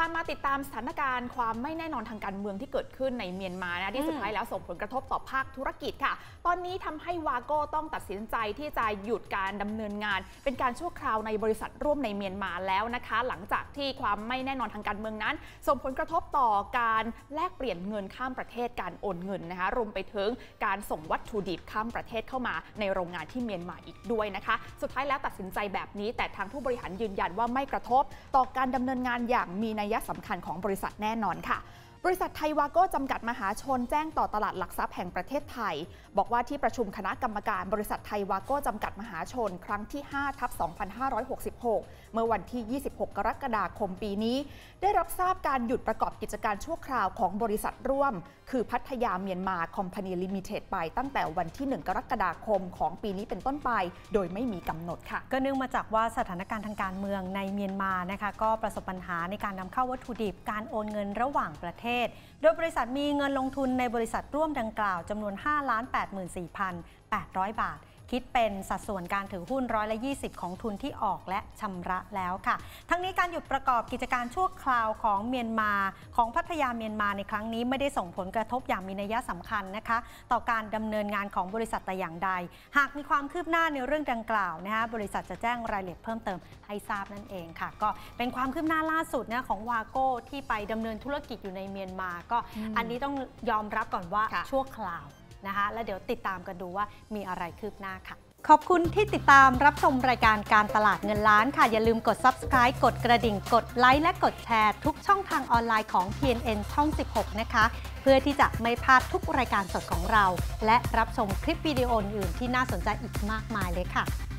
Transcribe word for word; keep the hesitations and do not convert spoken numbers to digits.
มาติดตามสถานการณ์ความไม่แน่นอนทางการเมืองที่เกิดขึ้นในเมียนมานะที่สุดท้ายแล้วส่งผลกระทบต่อภาคธุรกิจค่ะตอนนี้ทำให้วาโก้ต้องตัดสินใจที่จะหยุดการดำเนินงานเป็นการชั่วคราวในบริษัทร่วมในเมียนมาแล้วนะคะหลังจากที่ความไม่แน่นอนทางการเมืองนั้นส่งผลกระทบต่อการแลกเปลี่ยนเงินข้ามประเทศการโอนเงินนะคะรวมไปถึงการส่งวัตถุดิบข้ามประเทศเข้ามาในโรงงานที่เมียนมาอีกด้วยนะคะสุดท้ายแล้วตัดสินใจแบบนี้แต่ทางผู้บริหารยืนยันว่าไม่กระทบต่อการดำเนินงานอย่างมีนัยสำคัญของบริษัทแน่นอนค่ะบริษัทไทยวาโก้จำกัดมหาชนแจ้งต่อตลาดหลักทรัพย์แห่งประเทศไทยบอกว่าที่ประชุมคณะกรรมการบริษัทไทยวาโก้จำกัดมหาชนครั้งที่ ห้าทับสองพันห้าร้อยหกสิบหก เมื่อวันที่ ยี่สิบหก กรกฎาคมปีนี้ได้รับทราบการหยุดประกอบกิจการชั่วคราวของบริษัทร่วมคือพัทยาเมียนมาคอมพานีลิมิเต็ดไปตั้งแต่วันที่ หนึ่ง กรกฎาคมของปีนี้เป็นต้นไปโดยไม่มีกำหนดค่ะก็เนื่องมาจากว่าสถานการณ์ทางการเมืองในเมียนมานะคะก็ประสบปัญหาในการนำเข้าวัตถุดิบการโอนเงินระหว่างประเทศโดยบริษัทมีเงินลงทุนในบริษัทร่วมดังกล่าวจำนวน ห้าล้านแปดหมื่นสี่พันแปดร้อย บาทคิดเป็นสัดส่วนการถือหุ้นร้อยละยี่สิบของทุนที่ออกและชำระแล้วค่ะทั้งนี้การหยุดประกอบกิจการชั่วคราวของเมียนมาของพัทยาเมียนมาในครั้งนี้ไม่ได้ส่งผลกระทบอย่างมีนัยสำคัญนะคะต่อการดำเนินงานของบริษัทแต่อย่างใดหากมีความคืบหน้าในเรื่องดังกล่าวนะคะบริษัทจะแจ้งรายละเอียดเพิ่มเติมให้ทราบนั่นเองค่ะก็เป็นความคืบหน้าล่าสุดนะของวาโก้ที่ไปดำเนินธุรกิจอยู่ในเมียนมาก็อันนี้ต้องยอมรับก่อนว่าชั่วคราวนะคะแล้วเดี๋ยวติดตามกันดูว่ามีอะไรคืบหน้าค่ะขอบคุณที่ติดตามรับชมรายการการตลาดเงินล้านค่ะอย่าลืมกด ซับสไครบ์ กดกระดิ่งกดไลค์และกดแชร์ทุกช่องทางออนไลน์ของ ที เอ็น เอ็น ช่อง สิบหก นะคะเพื่อที่จะไม่พลาดทุกรายการสดของเราและรับชมคลิปวิดีโออื่นที่น่าสนใจอีกมากมายเลยค่ะ